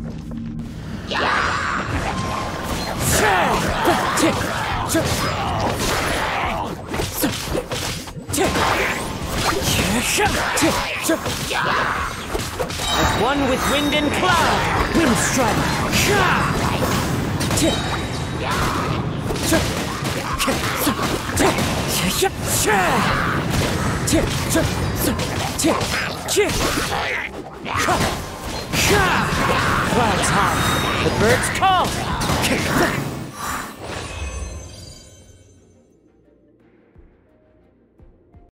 As one with wind and cloud, wind strike. Clouds high, the birds call.